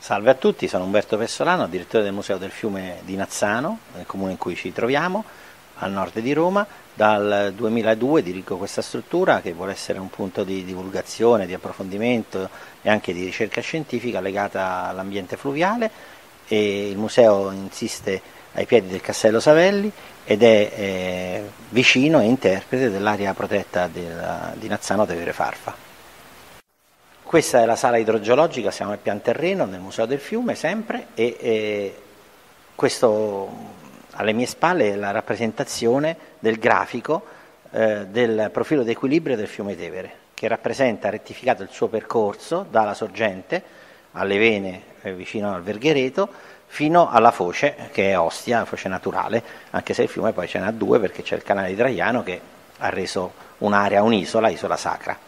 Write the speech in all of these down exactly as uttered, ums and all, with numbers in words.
Salve a tutti, sono Umberto Pessolano, direttore del Museo del Fiume di Nazzano, nel comune in cui ci troviamo, al nord di Roma. Dal duemiladue dirigo questa struttura che vuole essere un punto di divulgazione, di approfondimento e anche di ricerca scientifica legata all'ambiente fluviale, e il museo insiste ai piedi del Castello Savelli ed è eh, vicino e interprete dell'area protetta del, di Nazzano Tevere Farfa. Questa è la sala idrogeologica, siamo al pian terreno nel Museo del Fiume sempre, e, e questo alle mie spalle è la rappresentazione del grafico eh, del profilo d'equilibrio del fiume Tevere, che rappresenta rettificato il suo percorso dalla sorgente alle vene eh, vicino al Verghereto fino alla foce, che è Ostia, la foce naturale, anche se il fiume poi ce n'ha due perché c'è il canale di Traiano che ha reso un'area, un'isola, isola sacra.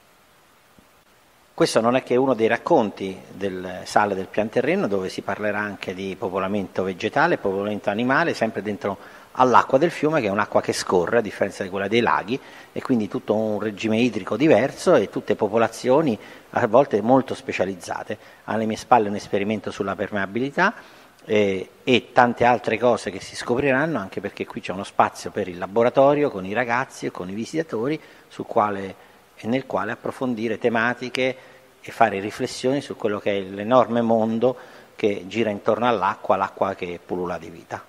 Questo non è che uno dei racconti delle sale del pian terreno, dove si parlerà anche di popolamento vegetale, popolamento animale, sempre dentro all'acqua del fiume, che è un'acqua che scorre a differenza di quella dei laghi, e quindi tutto un regime idrico diverso e tutte popolazioni a volte molto specializzate. Alle mie spalle un esperimento sulla permeabilità eh, e tante altre cose che si scopriranno, anche perché qui c'è uno spazio per il laboratorio con i ragazzi e con i visitatori, sul quale e nel quale approfondire tematiche e fare riflessioni su quello che è l'enorme mondo che gira intorno all'acqua, l'acqua che pullula di vita.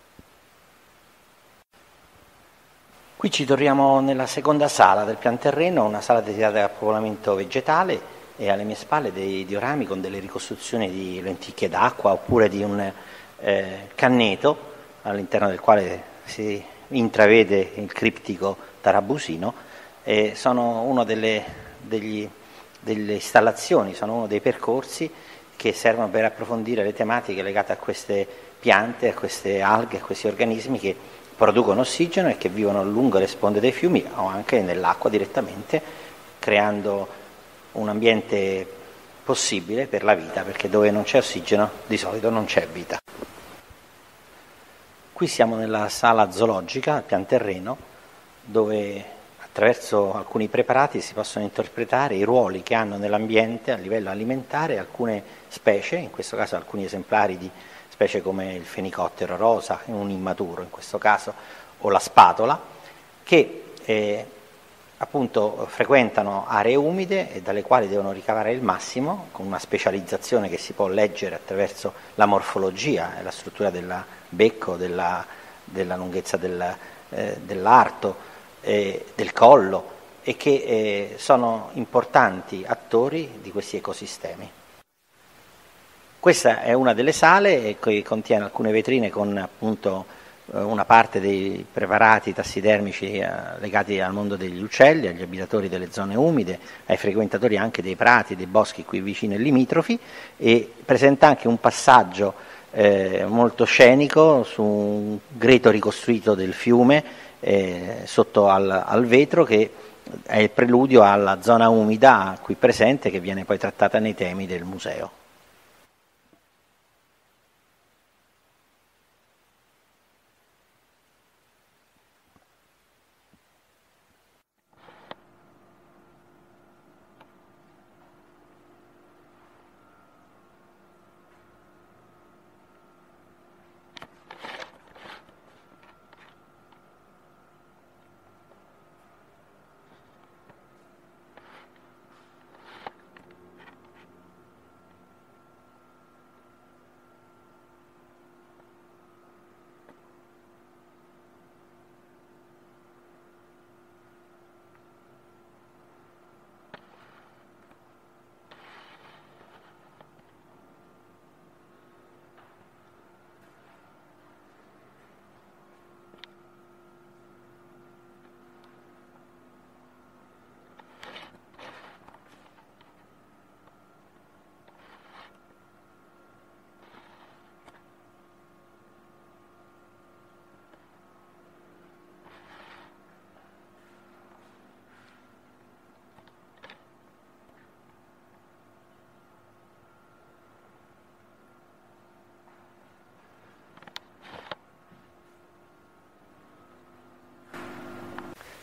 Qui ci troviamo nella seconda sala del pian terreno, una sala dedicata al popolamento vegetale, e alle mie spalle dei diorami con delle ricostruzioni di lenticchie d'acqua oppure di un eh, canneto all'interno del quale si intravede il criptico tarabusino. Eh, sono una delle, degli, delle installazioni, sono uno dei percorsi che servono per approfondire le tematiche legate a queste piante, a queste alghe, a questi organismi che producono ossigeno e che vivono lungo le sponde dei fiumi o anche nell'acqua direttamente, creando un ambiente possibile per la vita, perché dove non c'è ossigeno di solito non c'è vita. Qui siamo nella sala zoologica, al pian terreno, dove attraverso alcuni preparati si possono interpretare i ruoli che hanno nell'ambiente a livello alimentare alcune specie, in questo caso alcuni esemplari di specie come il fenicottero rosa, un immaturo in questo caso, o la spatola, che eh, appunto frequentano aree umide e dalle quali devono ricavare il massimo, con una specializzazione che si può leggere attraverso la morfologia e la struttura del becco, della, della lunghezza del, eh, dell'arto, del collo, e che eh, sono importanti attori di questi ecosistemi. Questa è una delle sale che contiene alcune vetrine con appunto una parte dei preparati tassidermici eh, legati al mondo degli uccelli, agli abitatori delle zone umide, ai frequentatori anche dei prati, dei boschi qui vicini e limitrofi, e presenta anche un passaggio eh, molto scenico su un greto ricostruito del fiume Eh, sotto al, al vetro, che è il preludio alla zona umida qui presente, che viene poi trattata nei temi del museo.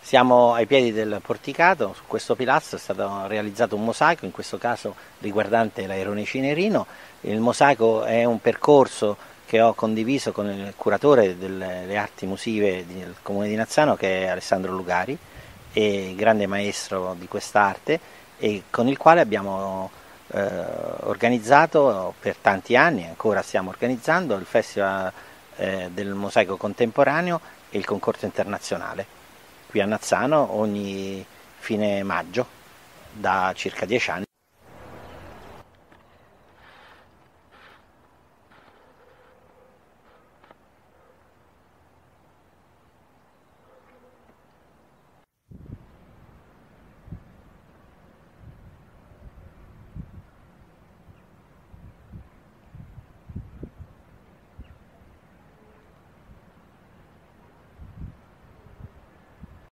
Siamo ai piedi del porticato, su questo pilastro è stato realizzato un mosaico, in questo caso riguardante l'Airone Cinerino. Il mosaico è un percorso che ho condiviso con il curatore delle arti musive del Comune di Nazzano, che è Alessandro Lugari, e grande maestro di quest'arte, e con il quale abbiamo eh, organizzato per tanti anni, ancora stiamo organizzando, il Festival eh, del Mosaico Contemporaneo e il concorso internazionale qui a Nazzano ogni fine maggio da circa dieci anni.